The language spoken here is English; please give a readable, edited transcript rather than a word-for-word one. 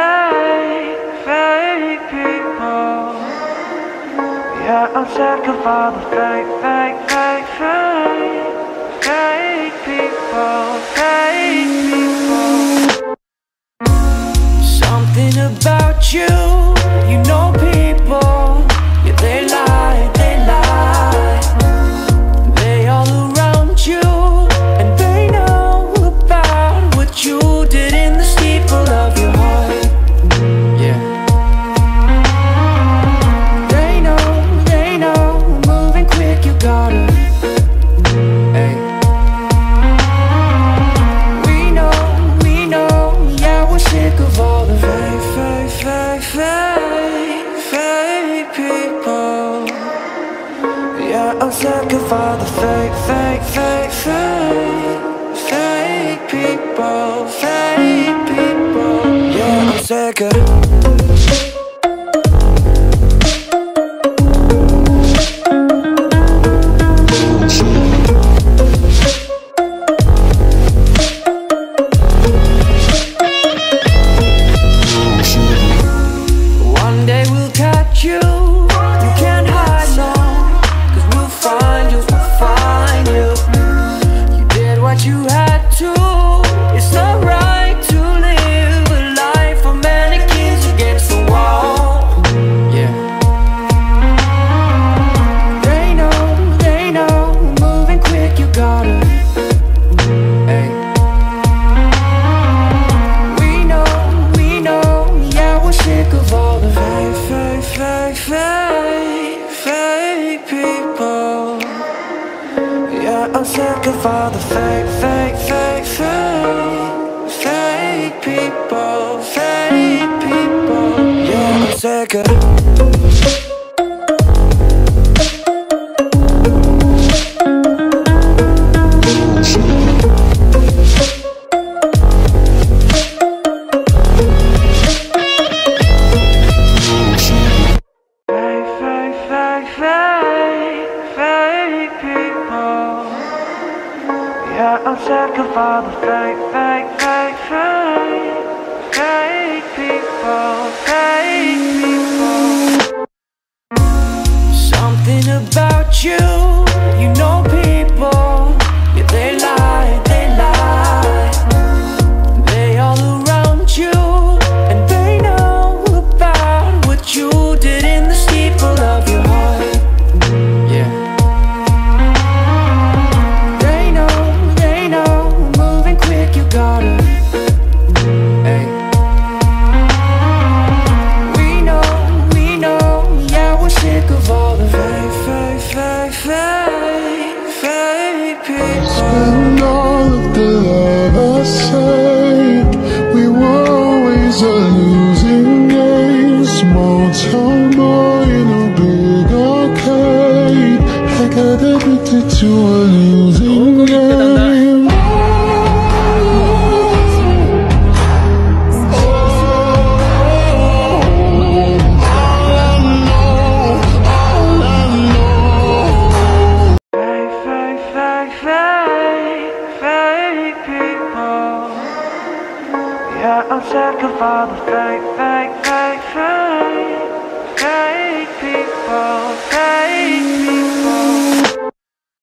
fake people. Yeah, I'm sick of all the fake people, fake people. Something about you, you know people, yeah, they lie, they all around you, and they know about what you did in the steeple of your heart. Yeah. They know, moving quick, you gotta. Hey. We know, yeah, we're sick of all the fake people. Yeah, I'm sick of all the fake people, fake people. Yeah, I'm sick of. One day we'll catch you, you can't hide long, 'cause we'll find you. You did what you had to, it's not right to live a life of mannequins against the wall. Yeah. They know, moving quick, you gotta. Hey. We know, yeah, we're sick of all the fake people. Yeah, I'm sick of all the fake people, fake people. Yeah, I'm sick of. Fake people. Yeah, I'm sick of all the fake people, fake people. Something about you, you know people, yeah, they lie, they all around you, and they know about what you did in the steeple of your heart. Yeah. They know, moving quick, you gotta. Hey. We know, yeah, we're sick of all the fake people. Spend all of the love I saved. We were always a losing game. Small town boy in a big arcade. I got addicted to a losing game. Fake people. Yeah, I'm sick of all the fake